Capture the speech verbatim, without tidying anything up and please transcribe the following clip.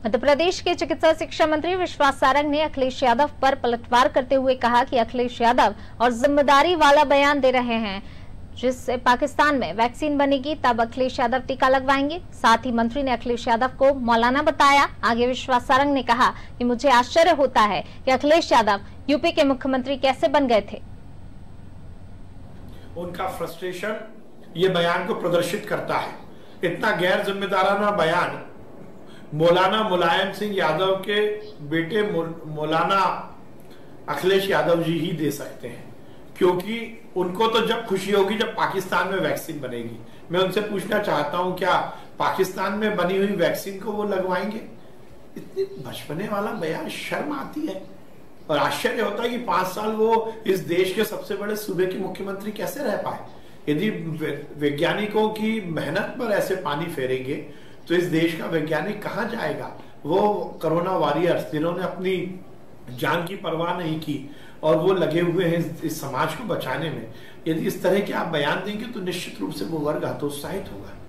मध्य प्रदेश के चिकित्सा शिक्षा मंत्री विश्वास सारंग ने अखिलेश यादव पर पलटवार करते हुए कहा कि अखिलेश यादव और जिम्मेदारी वाला बयान दे रहे हैं। जिससे पाकिस्तान में वैक्सीन बनेगी तब अखिलेश यादव टीका लगवाएंगे। साथ ही मंत्री ने अखिलेश यादव को मौलाना बताया। आगे विश्वास सारंग ने कहा कि मुझे आश्चर्य होता है कि अखिलेश यादव यूपी के मुख्यमंत्री कैसे बन गए थे। उनका फ्रस्ट्रेशन ये बयान को प्रदर्शित करता है। इतना गैर जिम्मेदाराना बयान मौलाना मुलायम सिंह यादव के बेटे मौलाना अखिलेश यादव जी ही दे सकते हैं, क्योंकि उनको तो जब खुशी होगी जब पाकिस्तान में वैक्सीन बनेगी। मैं उनसे पूछना चाहता हूं, क्या पाकिस्तान में बनी हुई वैक्सीन को वो लगवाएंगे? इतनी बचपने वाला बयान, शर्म आती है और आश्चर्य होता है कि पांच साल वो इस देश के सबसे बड़े सूबे के मुख्यमंत्री कैसे रह पाए। यदि वैज्ञानिकों की मेहनत पर ऐसे पानी फेरेंगे तो इस देश का वैज्ञानिक कहां जाएगा? वो कोरोना वॉरियर्स जिन्होंने अपनी जान की परवाह नहीं की और वो लगे हुए हैं इस, इस समाज को बचाने में, यदि इस तरह के आप बयान देंगे तो निश्चित रूप से वो वर्ग हतोत्साहित होगा।